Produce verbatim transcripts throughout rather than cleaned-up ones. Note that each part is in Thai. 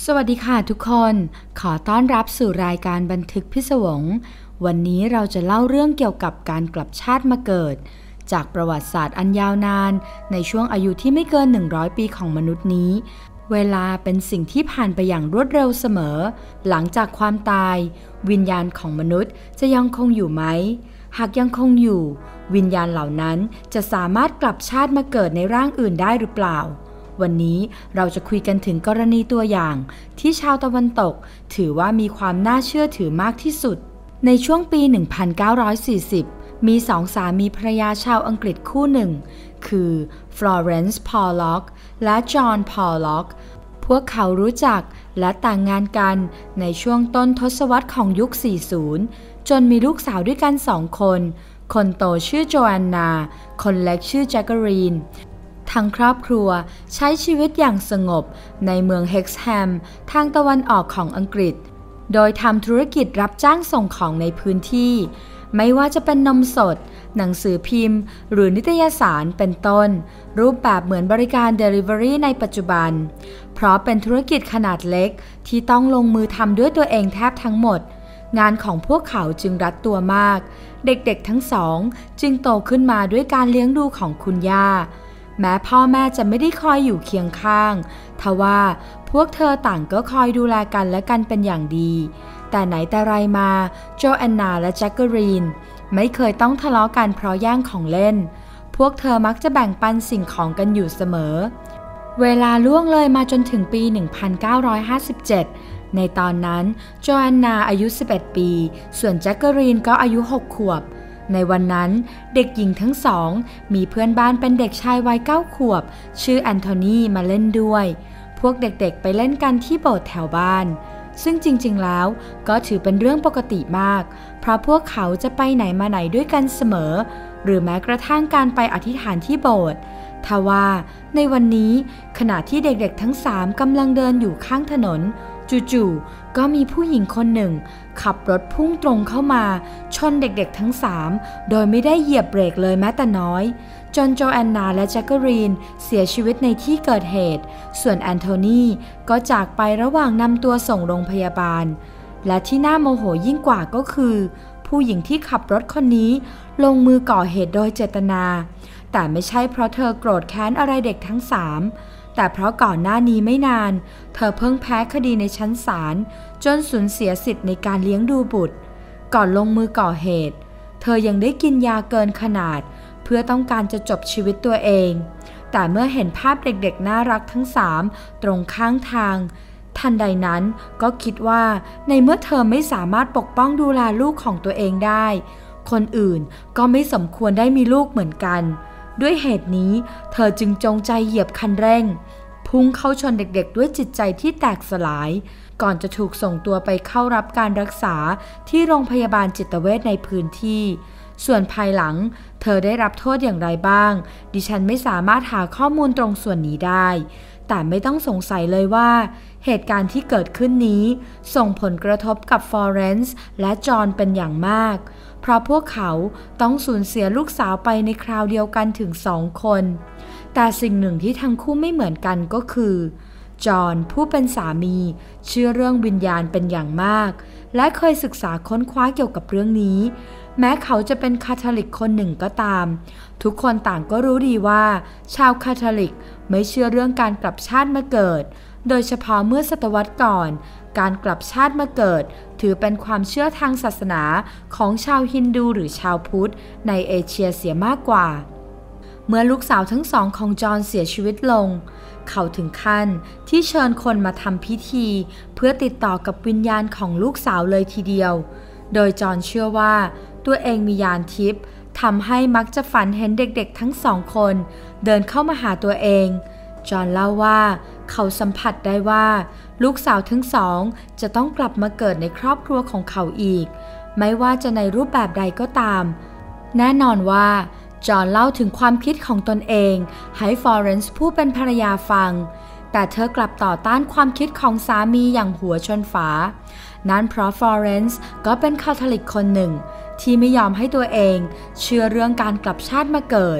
สวัสดีค่ะทุกคน ขอต้อนรับสู่รายการบันทึกพิศวง วันนี้เราจะเล่าเรื่องเกี่ยวกับการกลับชาติมาเกิดจากประวัติศาสตร์อันยาวนานในช่วงอายุที่ไม่เกินหนึ่งร้อยปีของมนุษย์นี้เวลาเป็นสิ่งที่ผ่านไปอย่างรวดเร็วเสมอหลังจากความตายวิญญาณของมนุษย์จะยังคงอยู่ไหมหากยังคงอยู่วิญญาณเหล่านั้นจะสามารถกลับชาติมาเกิดในร่างอื่นได้หรือเปล่าวันนี้เราจะคุยกันถึงกรณีตัวอย่างที่ชาวตะวันตกถือว่ามีความน่าเชื่อถือมากที่สุดในช่วงปี หนึ่งพันเก้าร้อยสี่สิบ มีสองสามีภรรยาชาวอังกฤษคู่หนึ่งคือฟลอเรนซ์พอลล็อกและจอห์นพอลล็อกพวกเขารู้จักและแต่งงานกันในช่วงต้นทศวรรษของยุค สี่สิบ จนมีลูกสาวด้วยกันสองคนคนโตชื่อโจแอนนาคนเล็กชื่อแจ็คเกอรีนทั้งครอบครัวใช้ชีวิตอย่างสงบในเมืองเฮ็กซ์แฮมทางตะวันออกของอังกฤษโดยทำธุรกิจรับจ้างส่งของในพื้นที่ไม่ว่าจะเป็นนมสดหนังสือพิมพ์หรือนิตยสารเป็นต้นรูปแบบเหมือนบริการ Delivery ในปัจจุบันเพราะเป็นธุรกิจขนาดเล็กที่ต้องลงมือทำด้วยตัวเองแทบทั้งหมดงานของพวกเขาจึงรัดตัวมากเด็กๆทั้งสองจึงโตขึ้นมาด้วยการเลี้ยงดูของคุณย่าแม้พ่อแม่จะไม่ได้คอยอยู่เคียงข้างทว่าพวกเธอต่างก็คอยดูแลกันและกันเป็นอย่างดีแต่ไหนแต่ไรมาโจแอนนาและแจ็คเกอรีนไม่เคยต้องทะเลาะกันเพราะแย่งของเล่นพวกเธอมักจะแบ่งปันสิ่งของกันอยู่เสมอเวลาล่วงเลยมาจนถึงปี หนึ่งพันเก้าร้อยห้าสิบเจ็ด ในตอนนั้นโจแอนนาอายุ สิบเอ็ด ปีส่วนแจ็คเกอรีนก็อายุ หก ขวบในวันนั้นเด็กหญิงทั้งสองมีเพื่อนบ้านเป็นเด็กชายวัยเก้าขวบชื่อแอนโทนีมาเล่นด้วยพวกเด็กๆไปเล่นกันที่โบสถ์แถวบ้านซึ่งจริงๆแล้วก็ถือเป็นเรื่องปกติมากเพราะพวกเขาจะไปไหนมาไหนด้วยกันเสมอหรือแม้กระทั่งการไปอธิษฐานที่โบสถ์ทว่าในวันนี้ขณะที่เด็กๆทั้งสามกำลังเดินอยู่ข้างถนนจู่ๆก็มีผู้หญิงคนหนึ่งขับรถพุ่งตรงเข้ามาชนเด็กๆทั้งสามโดยไม่ได้เหยียบเบรกเลยแม้แต่น้อยจนโจแอนนาและแจ็คเกอรีนเสียชีวิตในที่เกิดเหตุส่วนแอนโทนีก็จากไประหว่างนำตัวส่งโรงพยาบาลและที่น่าโมโหยิ่งกว่าก็คือผู้หญิงที่ขับรถคนนี้ลงมือก่อเหตุโดยเจตนาแต่ไม่ใช่เพราะเธอโกรธแค้นอะไรเด็กทั้งสามแต่เพราะก่อนหน้านี้ไม่นานเธอเพิ่งแพ้คดีในชั้นศาลจนสูญเสียสิทธิ์ในการเลี้ยงดูบุตรก่อนลงมือก่อเหตุเธอยังได้กินยาเกินขนาดเพื่อต้องการจะจบชีวิตตัวเองแต่เมื่อเห็นภาพเด็กๆน่ารักทั้งสามตรงข้างทางทันใดนั้นก็คิดว่าในเมื่อเธอไม่สามารถปกป้องดูแลลูกของตัวเองได้คนอื่นก็ไม่สมควรได้มีลูกเหมือนกันด้วยเหตุนี้เธอจึงจงใจเหยียบคันเร่งพุ่งเข้าชนเด็กๆด้วยจิตใจที่แตกสลายก่อนจะถูกส่งตัวไปเข้ารับการรักษาที่โรงพยาบาลจิตเวชในพื้นที่ส่วนภายหลังเธอได้รับโทษอย่างไรบ้างดิฉันไม่สามารถหาข้อมูลตรงส่วนนี้ได้แต่ไม่ต้องสงสัยเลยว่าเหตุการณ์ที่เกิดขึ้นนี้ส่งผลกระทบกับฟลอเรนซ์และจอห์นเป็นอย่างมากเพราะพวกเขาต้องสูญเสียลูกสาวไปในคราวเดียวกันถึงสองคนแต่สิ่งหนึ่งที่ทั้งคู่ไม่เหมือนกันก็คือจอห์นผู้เป็นสามีเชื่อเรื่องวิญญาณเป็นอย่างมากและเคยศึกษาค้นคว้าเกี่ยวกับเรื่องนี้แม้เขาจะเป็นคาทอลิกคนหนึ่งก็ตามทุกคนต่างก็รู้ดีว่าชาวคาทอลิกไม่เชื่อเรื่องการกลับชาติมาเกิดโดยเฉพาะเมื่อศตวรรษก่อนการกลับชาติมาเกิดถือเป็นความเชื่อทางศาสนาของชาวฮินดูหรือชาวพุทธในเอเชียเสียมากกว่าเมื่อลูกสาวทั้งสองของจอห์นเสียชีวิตลงเขาถึงขั้นที่เชิญคนมาทำพิธีเพื่อติดต่อกับวิญญาณของลูกสาวเลยทีเดียวโดยจอห์นเชื่อว่าตัวเองมีญาณทิพย์ทำให้มักจะฝันเห็นเด็กๆทั้งสองคนเดินเข้ามาหาตัวเองจอห์นเล่าว่าเขาสัมผัสได้ว่าลูกสาวทั้งสองจะต้องกลับมาเกิดในครอบครัวของเขาอีกไม่ว่าจะในรูปแบบใดก็ตามแน่นอนว่าจอห์นเล่าถึงความคิดของตนเองให้ฟลอเรนซ์ผู้เป็นภรรยาฟังแต่เธอกลับต่อต้านความคิดของสามีอย่างหัวชนฝานั่นเพราะฟลอเรนซ์ก็เป็นคาทอลิกคนหนึ่งที่ไม่ยอมให้ตัวเองเชื่อเรื่องการกลับชาติมาเกิด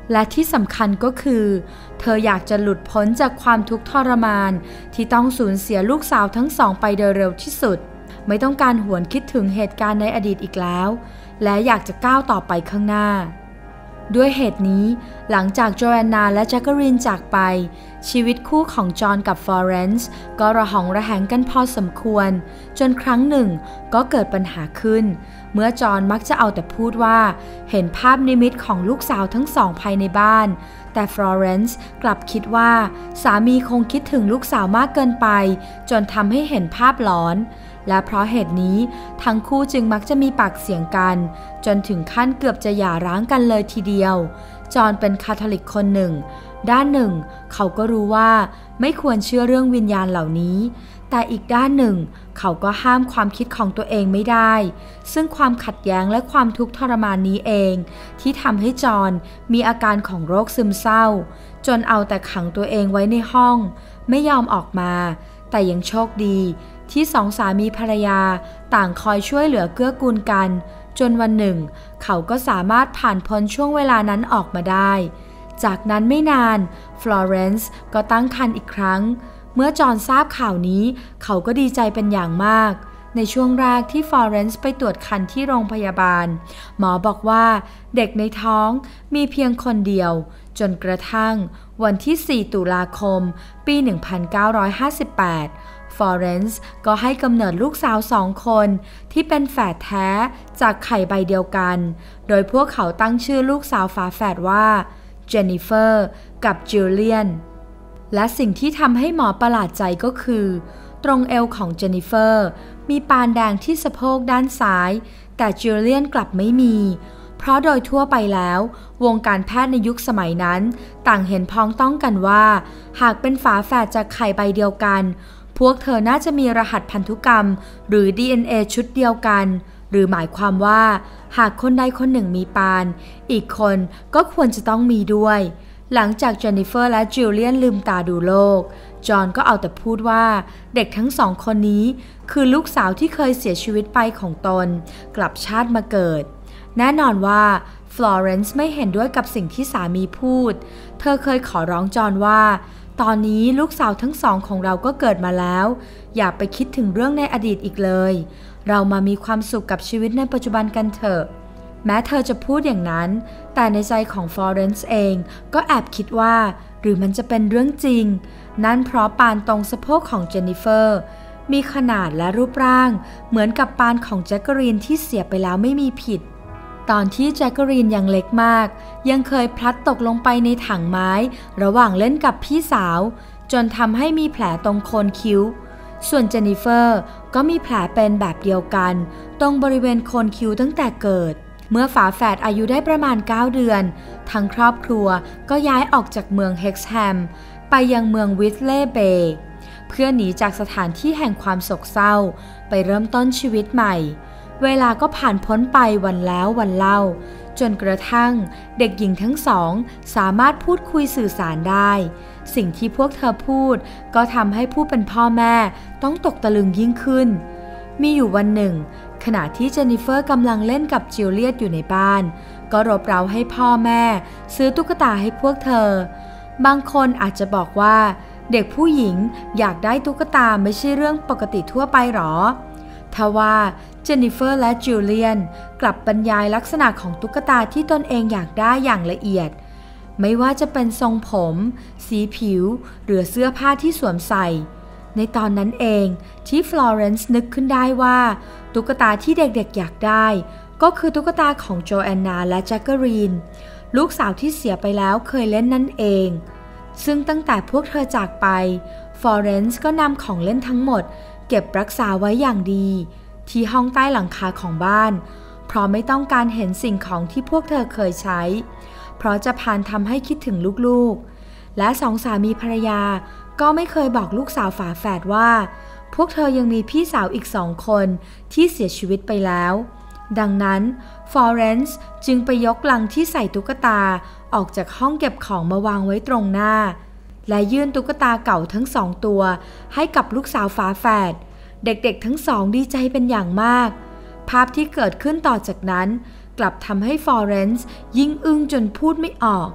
และที่สำคัญก็คือเธออยากจะหลุดพ้นจากความทุกข์ทรมานที่ต้องสูญเสียลูกสาวทั้งสองไปโดยเร็วที่สุดไม่ต้องการหวนคิดถึงเหตุการณ์ในอดีตอีกแล้วและอยากจะก้าวต่อไปข้างหน้าด้วยเหตุนี้หลังจากโจแอนนาและแจ็คเกอรีนจากไปชีวิตคู่ของจอห์นกับฟลอเรนซ์ก็ระหองระแหงกันพอสมควรจนครั้งหนึ่งก็เกิดปัญหาขึ้นเมื่อจอห์นมักจะเอาแต่พูดว่าเห็นภาพนิมิตของลูกสาวทั้งสองภายในบ้านแต่ฟลอเรนซ์กลับคิดว่าสามีคงคิดถึงลูกสาวมากเกินไปจนทำให้เห็นภาพหลอนและเพราะเหตุนี้ทั้งคู่จึงมักจะมีปากเสียงกันจนถึงขั้นเกือบจะหย่าร้างกันเลยทีเดียวจอห์นเป็นคาทอลิกคนหนึ่งด้านหนึ่งเขาก็รู้ว่าไม่ควรเชื่อเรื่องวิญญาณเหล่านี้แต่อีกด้านหนึ่งเขาก็ห้ามความคิดของตัวเองไม่ได้ซึ่งความขัดแย้งและความทุกข์ทรมานนี้เองที่ทำให้จอห์นมีอาการของโรคซึมเศร้าจนเอาแต่ขังตัวเองไว้ในห้องไม่ยอมออกมาแต่ยังโชคดีที่สองสามีภรรยาต่างคอยช่วยเหลือเกื้อกูลกันจนวันหนึ่งเขาก็สามารถผ่านพ้นช่วงเวลานั้นออกมาได้จากนั้นไม่นานฟลอเรนซ์ก็ตั้งครรภ์อีกครั้งเมื่อจอห์นทราบข่าวนี้เขาก็ดีใจเป็นอย่างมากในช่วงแรกที่ฟลอเรนซ์ไปตรวจครรภ์ที่โรงพยาบาลหมอบอกว่าเด็กในท้องมีเพียงคนเดียวจนกระทั่งวันที่สี่ตุลาคมปีหนึ่งพันเก้าร้อยห้าสิบแปดฟลอเรนซ์ก็ให้กำเนิดลูกสาวสองคนที่เป็นแฝดแท้จากไข่ใบเดียวกันโดยพวกเขาตั้งชื่อลูกสาวฝาแฝดว่าเจนนิเฟอร์กับจิลเลียนและสิ่งที่ทำให้หมอประหลาดใจก็คือตรงเอวของเจนนิเฟอร์มีปานแดงที่สะโพกด้านซ้ายแต่จิลเลียนกลับไม่มีเพราะโดยทั่วไปแล้ววงการแพทย์ในยุคสมัยนั้นต่างเห็นพ้องต้องกันว่าหากเป็นฝาแฝดจากไข่ใบเดียวกันพวกเธอน่าจะมีรหัสพันธุกรรมหรือ ดี เอ็น เอ ชุดเดียวกันหรือหมายความว่าหากคนใดคนหนึ่งมีปานอีกคนก็ควรจะต้องมีด้วยหลังจากเจนนิเฟอร์และจิลเลียนลืมตาดูโลกจอห์นก็เอาแต่พูดว่าเด็กทั้งสองคนนี้คือลูกสาวที่เคยเสียชีวิตไปของตนกลับชาติมาเกิดแน่นอนว่าฟลอเรนซ์ไม่เห็นด้วยกับสิ่งที่สามีพูดเธอเคยขอร้องจอห์นว่าตอนนี้ลูกสาวทั้งสองของเราก็เกิดมาแล้วอย่าไปคิดถึงเรื่องในอดีตอีกเลยเรามามีความสุขกับชีวิตในปัจจุบันกันเถอะแม้เธอจะพูดอย่างนั้นแต่ในใจของฟลอเรนซ์เองก็แอบคิดว่าหรือมันจะเป็นเรื่องจริงนั่นเพราะปานตรงสะโพกของเจนนิเฟอร์มีขนาดและรูปร่างเหมือนกับปานของแจ็คเกอรีนที่เสียไปแล้วไม่มีผิดตอนที่แจ็คเกอรีนยังเล็กมากยังเคยพลัดตกลงไปในถังไม้ระหว่างเล่นกับพี่สาวจนทำให้มีแผลตรงโคนคิ้วส่วนเจนนิเฟอร์ก็มีแผลเป็นแบบเดียวกันตรงบริเวณโคนคิ้วตั้งแต่เกิดเมื่อฝาแฝดอายุได้ประมาณเก้าเดือนทั้งครอบครัวก็ย้ายออกจากเมืองเฮ็กซ์แฮมไปยังเมืองวิสเลย์เบย์เพื่อหนีจากสถานที่แห่งความโศกเศร้าไปเริ่มต้นชีวิตใหม่เวลาก็ผ่านพ้นไปวันแล้ววันเล่าจนกระทั่งเด็กหญิงทั้งสองสามารถพูดคุยสื่อสารได้สิ่งที่พวกเธอพูดก็ทำให้ผู้เป็นพ่อแม่ต้องตกตะลึงยิ่งขึ้นมีอยู่วันหนึ่งขณะที่เจนนิเฟอร์กำลังเล่นกับจิลเลียตอยู่ในบ้านก็รบเร้าให้พ่อแม่ซื้อตุ๊กตาให้พวกเธอบางคนอาจจะบอกว่าเด็กผู้หญิงอยากได้ตุ๊กตาไม่ใช่เรื่องปกติทั่วไปหรอทว่าเจนนิเฟอร์และจิลเลียนกลับบรรยายลักษณะของตุ๊กตาที่ตนเองอยากได้อย่างละเอียดไม่ว่าจะเป็นทรงผมสีผิวหรือเสื้อผ้าที่สวมใส่ในตอนนั้นเองที่ฟลอเรนซ์นึกขึ้นได้ว่าตุ๊กตาที่เด็กๆอยากได้ก็คือตุ๊กตาของโจแอนนาและแจ็คเกอรีนลูกสาวที่เสียไปแล้วเคยเล่นนั่นเองซึ่งตั้งแต่พวกเธอจากไปฟลอเรนซ์ก็นำของเล่นทั้งหมดเก็บรักษาไว้อย่างดีที่ห้องใต้หลังคาของบ้านเพราะไม่ต้องการเห็นสิ่งของที่พวกเธอเคยใช้เพราะจะพานทำให้คิดถึงลูกๆและสองสามีภรรยาก็ไม่เคยบอกลูกสาวฝาแฝดว่าพวกเธอยังมีพี่สาวอีกสองคนที่เสียชีวิตไปแล้วดังนั้นฟลอเรนซ์จึงไปยกลังที่ใส่ตุ๊กตาออกจากห้องเก็บของมาวางไว้ตรงหน้าและยื่นตุ๊กตาเก่าทั้งสองตัวให้กับลูกสาวฝาแฝดเด็กๆทั้งสองดีใจเป็นอย่างมากภาพที่เกิดขึ้นต่อจากนั้นกลับทำให้ฟลอเรนซ์ยิ่งอึ้งจนพูดไม่ออก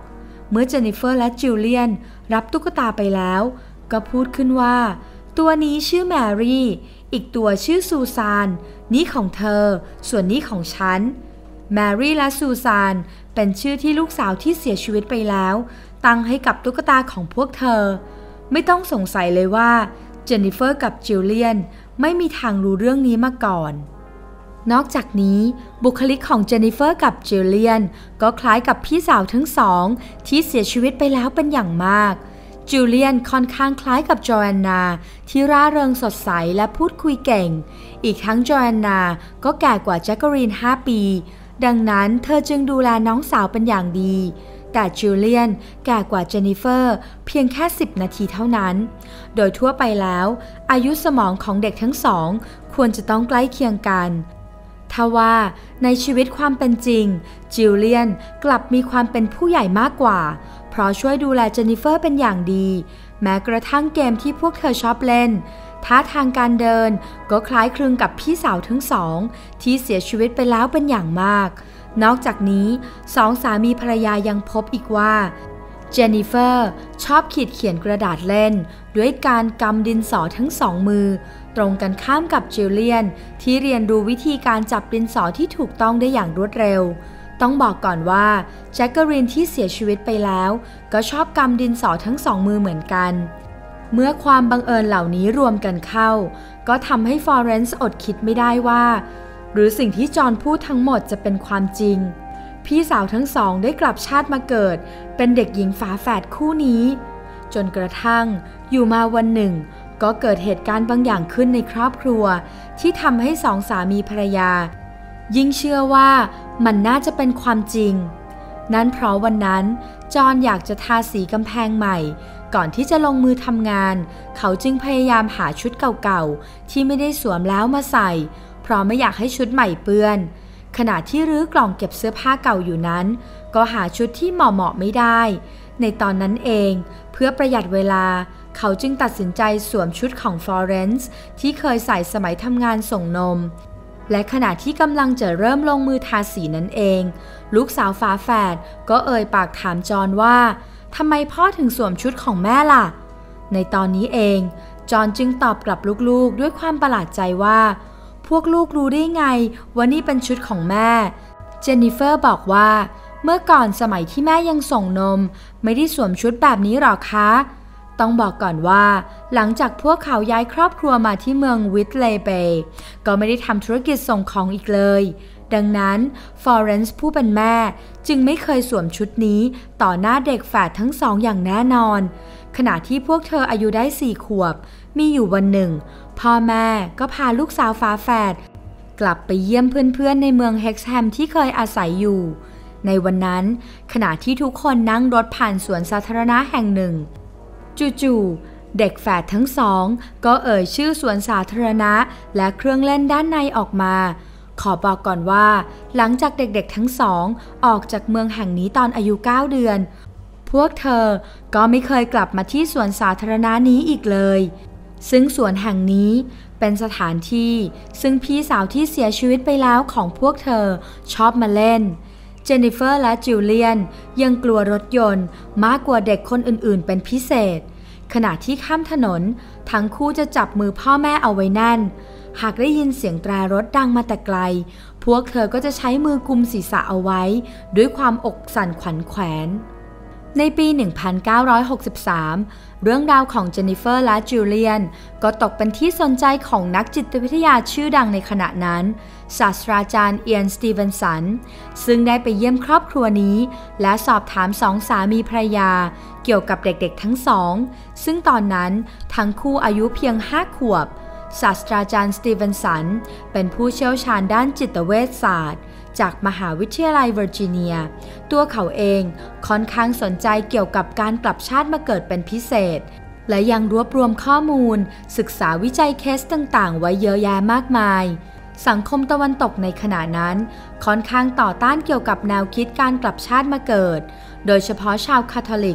เมื่อเจนนิเฟอร์และจิลเลียนรับตุ๊กตาไปแล้วก็พูดขึ้นว่าตัวนี้ชื่อแมรี่อีกตัวชื่อซูซานนี่ของเธอส่วนนี้ของฉันแมรี่และซูซานเป็นชื่อที่ลูกสาวที่เสียชีวิตไปแล้วตั้งให้กับตุ๊กตาของพวกเธอไม่ต้องสงสัยเลยว่าเจนนิเฟอร์กับจิลเลียนไม่มีทางรู้เรื่องนี้มาก่อนนอกจากนี้บุคลิกของเจนนิเฟอร์กับจิลเลียนก็คล้ายกับพี่สาวทั้งสองที่เสียชีวิตไปแล้วเป็นอย่างมากจิลเลียนค่อนข้างคล้ายกับจอแอนนาที่ร่าเริงสดใสและพูดคุยเก่งอีกทั้งจอแอนนาก็แก่กว่าแจ็คเกอรีนห้าปีดังนั้นเธอจึงดูแลน้องสาวเป็นอย่างดีแต่จิลเลียนแก่กว่าเจนนิเฟอร์เพียงแค่สิบนาทีเท่านั้นโดยทั่วไปแล้วอายุสมองของเด็กทั้งสองควรจะต้องใกล้เคียงกันทว่าในชีวิตความเป็นจริงจิลเลียนกลับมีความเป็นผู้ใหญ่มากกว่าเพราะช่วยดูแลเจนนิเฟอร์เป็นอย่างดีแม้กระทั่งเกมที่พวกเธอชอบเล่นท่าทางการเดินก็คล้ายคลึงกับพี่สาวทั้งสองที่เสียชีวิตไปแล้วเป็นอย่างมากนอกจากนี้สองสามีภรรยายังพบอีกว่าเจนนิเฟอร์ชอบขีดเขียนกระดาษเล่นด้วยการกำดินสอทั้งสองมือตรงกันข้ามกับจิลเลียนที่เรียนรู้วิธีการจับดินสอที่ถูกต้องได้อย่างรวดเร็วต้องบอกก่อนว่าแจ็คเกอรีนที่เสียชีวิตไปแล้วก็ชอบกำดินสอทั้งสองมือเหมือนกันเมื่อความบังเอิญเหล่านี้รวมกันเข้าก็ทำให้ฟลอเรนซ์อดคิดไม่ได้ว่าหรือสิ่งที่จอห์นพูดทั้งหมดจะเป็นความจริงพี่สาวทั้งสองได้กลับชาติมาเกิดเป็นเด็กหญิงฝาแฝดคู่นี้จนกระทั่งอยู่มาวันหนึ่งก็เกิดเหตุการณ์บางอย่างขึ้นในครอบครัวที่ทำให้สองสามีภรรยายิ่งเชื่อว่ามันน่าจะเป็นความจริงนั้นเพราะวันนั้นจอห์นอยากจะทาสีกำแพงใหม่ก่อนที่จะลงมือทำงานเขาจึงพยายามหาชุดเก่าๆที่ไม่ได้สวมแล้วมาใส่เพราะไม่อยากให้ชุดใหม่เปื้อนขณะที่รื้อกล่องเก็บเสื้อผ้าเก่าอยู่นั้นก็หาชุดที่เหมาะๆไม่ได้ในตอนนั้นเองเพื่อประหยัดเวลาเขาจึงตัดสินใจสวมชุดของฟลอเรนซ์ที่เคยใส่สมัยทำงานส่งนมและขณะที่กำลังจะเริ่มลงมือทาสีนั่นเองลูกสาวฝาแฝดก็เอ่ยปากถามจอห์นว่าทำไมพ่อถึงสวมชุดของแม่ล่ะในตอนนี้เองจอห์นจึงตอบกลับลูกๆด้วยความประหลาดใจว่าพวกลูกรู้ได้ไงว่านี่เป็นชุดของแม่เจนนิเฟอร์บอกว่าเมื่อก่อนสมัยที่แม่ยังส่งนมไม่ได้สวมชุดแบบนี้หรอคะต้องบอกก่อนว่าหลังจากพวกเขาย้ายครอบครัวมาที่เมืองวิทเลย์เบย์ก็ไม่ได้ทำธุรกิจส่งของอีกเลยดังนั้นฟลอเรนซ์ผู้เป็นแม่จึงไม่เคยสวมชุดนี้ต่อหน้าเด็กแฝดทั้งสองอย่างแน่นอนขณะที่พวกเธออายุได้สี่ขวบมีอยู่วันหนึ่งพ่อแม่ก็พาลูกสาวฝาแฝดกลับไปเยี่ยมเพื่อนๆในเมืองเฮ็กซ์แฮมที่เคยอาศัยอยู่ในวันนั้นขณะที่ทุกคนนั่งรถผ่านสวนสาธารณะแห่งหนึ่งจู่ๆเด็กแฝดทั้งสองก็เอ่ยชื่อสวนสาธารณะและเครื่องเล่นด้านในออกมาขอบอกก่อนว่าหลังจากเด็กๆทั้งสองออกจากเมืองแห่งนี้ตอนอายุเก้าเดือนพวกเธอก็ไม่เคยกลับมาที่สวนสาธารณะนี้อีกเลยซึ่งสวนแห่งนี้เป็นสถานที่ซึ่งพี่สาวที่เสียชีวิตไปแล้วของพวกเธอชอบมาเล่นเจนนิเฟอร์และจิลเลียนยังกลัวรถยนต์มากกว่าเด็กคนอื่นๆเป็นพิเศษขณะที่ข้ามถนนทั้งคู่จะจับมือพ่อแม่เอาไว้แน่นหากได้ยินเสียงแตรรถดังมาแต่ไกลพวกเธอก็จะใช้มือกุมศีรษะเอาไว้ด้วยความอกสั่นขวัญแขวนในปี หนึ่งพันเก้าร้อยหกสิบสาม เรื่องราวของเจนนิเฟอร์และจิลเลียนก็ตกเป็นที่สนใจของนักจิตวิทยาชื่อดังในขณะนั้นศาสตราจารย์เอียนสตีเวนสันซึ่งได้ไปเยี่ยมครอบครัวนี้และสอบถามสองสามีภรรยาเกี่ยวกับเด็กๆทั้งสองซึ่งตอนนั้นทั้งคู่อายุเพียงห้าขวบศาสตราจารย์สตีเวนสันเป็นผู้เชี่ยวชาญด้านจิตเวชศาสตร์จากมหาวิทยาลัยเวอร์จิเนียตัวเขาเองค่อนข้างสนใจเกี่ยวกับการกลับชาติมาเกิดเป็นพิเศษและยังรวบรวมข้อมูลศึกษาวิจัยเคสต่างๆไว้เยอะแยะมากมายสังคมตะวันตกในขณะนั้นค่อนข้างต่อต้านเกี่ยวกับแนวคิดการกลับชาติมาเกิดโดยเฉพาะชาวคาทอลิก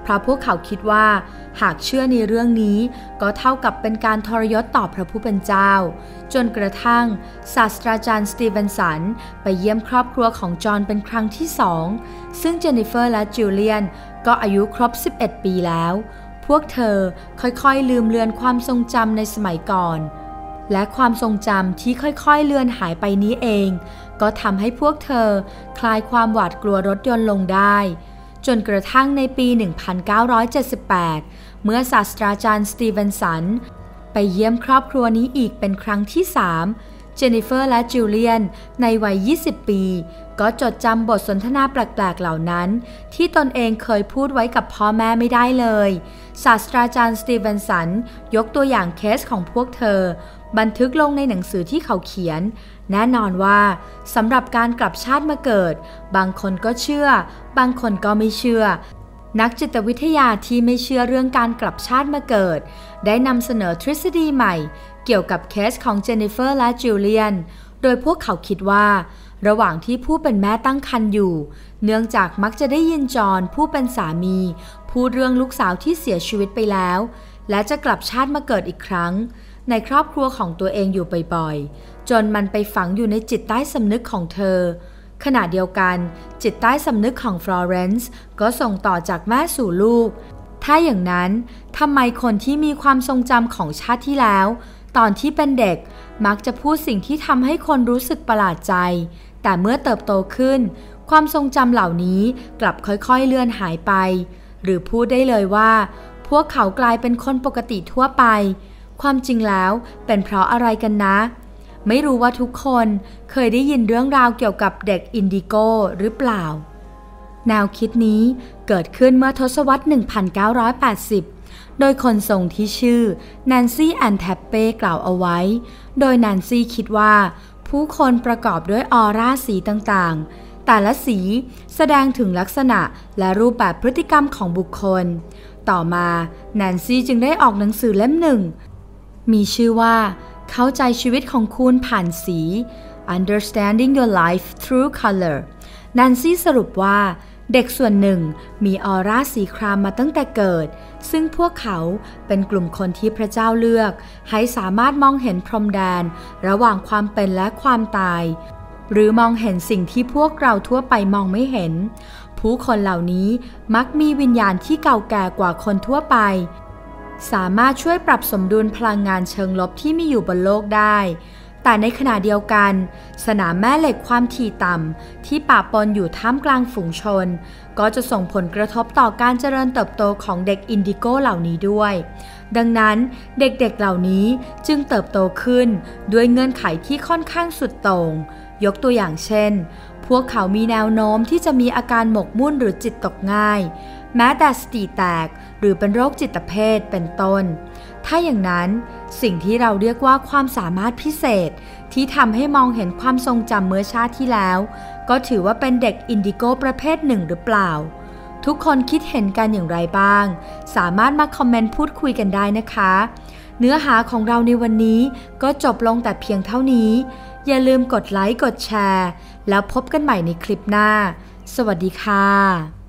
เพราะพวกเขาคิดว่าหากเชื่อในเรื่องนี้ก็เท่ากับเป็นการทรยศต่อพระผู้เป็นเจ้าจนกระทั่งศาสตราจารย์สตีเวนสันไปเยี่ยมครอบครัวของจอห์นเป็นครั้งที่สองซึ่งเจนนิเฟอร์และจูเลียนก็อายุครบสิบเอ็ดปีแล้วพวกเธอค่อยๆลืมเลือนความทรงจำในสมัยก่อนและความทรงจำที่ค่อยๆเลือนหายไปนี้เองก็ทำให้พวกเธอคลายความหวาดกลัวรถยนต์ลงได้จนกระทั่งในปี หนึ่งพันเก้าร้อยเจ็ดสิบแปด เมื่อศาสตราจารย์สตีเวนสันไปเยี่ยมครอบครัวนี้อีกเป็นครั้งที่สามเจนนิเฟอร์และจูเลียนในวัยยี่สิบปีก็จดจำบทสนทนาแปลกๆเหล่านั้นที่ตนเองเคยพูดไว้กับพ่อแม่ไม่ได้เลยศาสตราจารย์สตีเวนสันยกตัวอย่างเคสของพวกเธอบันทึกลงในหนังสือที่เขาเขียนแน่นอนว่าสำหรับการกลับชาติมาเกิดบางคนก็เชื่อบางคนก็ไม่เชื่อนักจิตวิทยาที่ไม่เชื่อเรื่องการกลับชาติมาเกิดได้นำเสนอทฤษฎีใหม่เกี่ยวกับเคสของเจนนิเฟอร์และจูเลียนโดยพวกเขาคิดว่าระหว่างที่ผู้เป็นแม่ตั้งครรภ์อยู่เนื่องจากมักจะได้ยินจอห์นผู้เป็นสามีพูดเรื่องลูกสาวที่เสียชีวิตไปแล้วและจะกลับชาติมาเกิดอีกครั้งในครอบครัวของตัวเองอยู่บ่อยๆจนมันไปฝังอยู่ในจิตใต้สำนึกของเธอขณะเดียวกันจิตใต้สำนึกของฟลอเรนซ์ก็ส่งต่อจากแม่สู่ลูกถ้าอย่างนั้นทำไมคนที่มีความทรงจำของชาติที่แล้วตอนที่เป็นเด็กมักจะพูดสิ่งที่ทำให้คนรู้สึกประหลาดใจแต่เมื่อเติบโตขึ้นความทรงจำเหล่านี้กลับค่อยๆเลือนหายไปหรือพูดได้เลยว่าพวกเขากลายเป็นคนปกติทั่วไปความจริงแล้วเป็นเพราะอะไรกันนะไม่รู้ว่าทุกคนเคยได้ยินเรื่องราวเกี่ยวกับเด็กอินดิโกหรือเปล่าแนวคิดนี้เกิดขึ้นเมื่อทศวรรษ หนึ่งพันเก้าร้อยแปดสิบ โดยคนทรงที่ชื่อแนนซี่แอนแทปเป้กล่าวเอาไว้โดยแนนซี่คิดว่าผู้คนประกอบด้วยออร่าสีต่างๆแต่ละสีแสดงถึงลักษณะและรูปแบบพฤติกรรมของบุคคลต่อมาแนนซี่จึงได้ออกหนังสือเล่มหนึ่งมีชื่อว่าเข้าใจชีวิตของคุณผ่านสี Understanding Your Life Through Color แนนซี่สรุปว่าเด็กส่วนหนึ่งมีออร่าสีครามมาตั้งแต่เกิดซึ่งพวกเขาเป็นกลุ่มคนที่พระเจ้าเลือกให้สามารถมองเห็นพรมแดนระหว่างความเป็นและความตายหรือมองเห็นสิ่งที่พวกเราทั่วไปมองไม่เห็นผู้คนเหล่านี้มักมีวิญญาณที่เก่าแก่กว่าคนทั่วไปสามารถช่วยปรับสมดุลพลังงานเชิงลบที่มีอยู่บนโลกได้แต่ในขณะเดียวกันสนามแม่เหล็กความถี่ต่ำที่ปะปนอยู่ท่ามกลางฝูงชนก็จะส่งผลกระทบต่อการเจริญเติบโตของเด็กอินดิโกเหล่านี้ด้วยดังนั้นเด็กๆเหล่านี้จึงเติบโตขึ้นด้วยเงื่อนไขที่ค่อนข้างสุดโต่งยกตัวอย่างเช่นพวกเขามีแนวโน้มที่จะมีอาการหมกมุ่นหรือจิตตกง่ายแม้แต่สติแตกหรือเป็นโรคจิตเภทเป็นต้นถ้าอย่างนั้นสิ่งที่เราเรียกว่าความสามารถพิเศษที่ทำให้มองเห็นความทรงจำเมื่อชาติที่แล้วก็ถือว่าเป็นเด็กอินดิโกประเภทหนึ่งหรือเปล่าทุกคนคิดเห็นกันอย่างไรบ้างสามารถมาคอมเมนต์พูดคุยกันได้นะคะเนื้อหาของเราในวันนี้ก็จบลงแต่เพียงเท่านี้อย่าลืมกดไลค์กดแชร์แล้วพบกันใหม่ในคลิปหน้าสวัสดีค่ะ